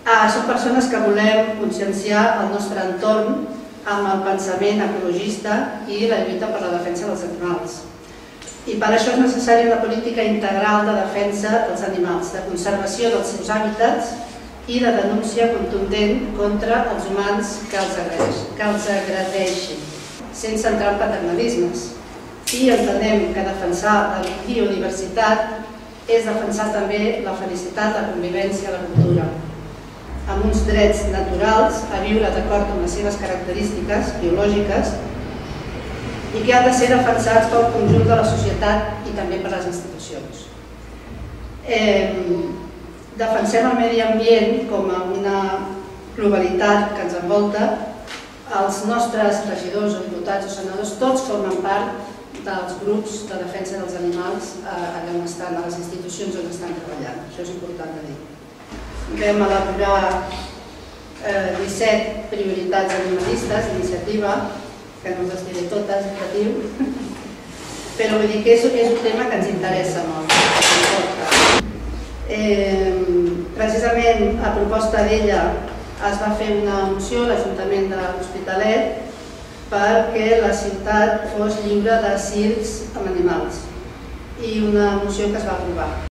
Som persones que volem conscienciar el nostre entorn amb el pensament ecologista i la lluita per la defensa dels animals. I per això és necessària una política integral de defensa dels animals, de conservació dels seus hàbitats i de denúncia contundent contra els humans que els agredeixin, sense entrar en paternalismes. I entenem que defensar la biodiversitat és defensar també la felicitat, la convivència, la cultura, amb uns drets naturals a viure d'acord amb les seves característiques biològiques i que han de ser defensats pel conjunt de la societat i també per les institucions. Defensem el medi ambient com a una globalitat que ens envolta. Els nostres regidors o diputats o senadors tots formen part dels grups de defensa dels animals allà on estan, a les institucions on estan treballant. Això és important de dir. Vam elaborar 17 prioritats animalistes d'iniciativa, que no us les diré totes, però vull dir que és un tema que ens interessa molt. Precisament a proposta d'ella es va fer una moció a l'Ajuntament de l'Hospitalet perquè la ciutat fos lliure de circs amb animals i una moció que es va aprovar.